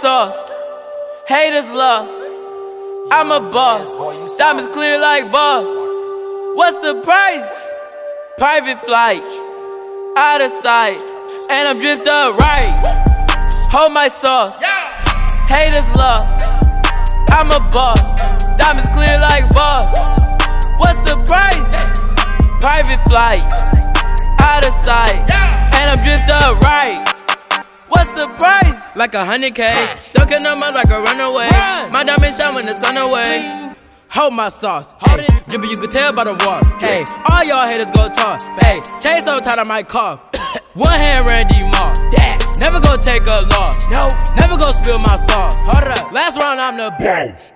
sauce, haters lost. I'm a boss, diamonds clear like Voss. What's the price? Private flights, out of sight, and I'm dripped up right. Hold my sauce, haters lost. I'm a boss, diamonds clear like Voss. What's the price? Private flights, out of sight, and I'm dripped up right. What's the price? Like 100K, ducking them up like a runaway. My diamond shine when the sun away. Hold my sauce, hold it, drippin' you can tell by the water. Hey, all y'all haters go talk. Hey, chain so tight I might cough. One hand Randy Moss. Never gon' take a loss. No, never gon' spill my sauce. Hold up, last round I'm the boss.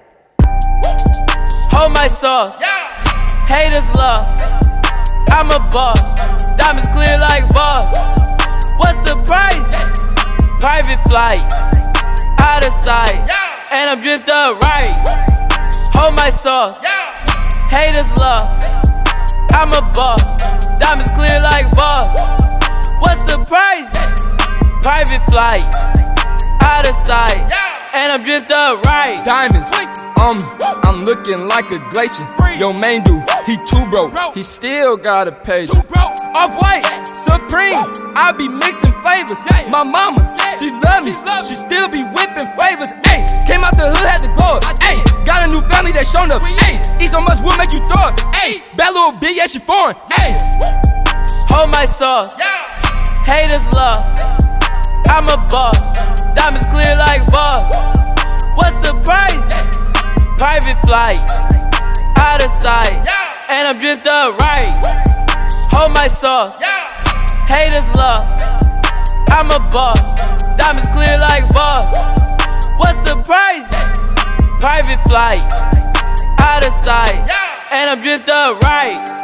Hold my sauce, haters lost. I'm a boss, diamonds clear like Voss. What's the price? Private flight, out of sight, and I'm dripped up right. Hold my sauce, haters lost. I'm a boss, diamonds clear like Voss. What's the price? Private flight, out of sight, and I'm dripped up right. Diamonds, I'm looking like a glacier. Yo, main dude, he too broke. He still gotta pay you. Off-White, Supreme, I be mixing flavors. My mama, she love me, she still be whipping flavors. Ayy, came out the hood, had to go up. Ayy, got a new family that shown up. Ayy, eat so much wood make you throw it. Ayy, bad little bitch, yeah, she foreign. Ayy, hold my sauce, haters lost. I'm a boss, diamonds clear like Voss. What's the price? Private flight, out of sight, and I'm dripped up right. Hold my sauce, haters lost. I'm a boss, diamonds clear like Voss. What's the price? Private flight, out of sight, and I'm dripped up right.